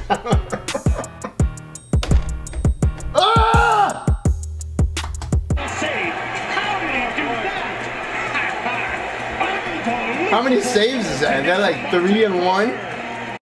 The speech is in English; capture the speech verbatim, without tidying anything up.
Ah! How many saves is that? Is that like three and one?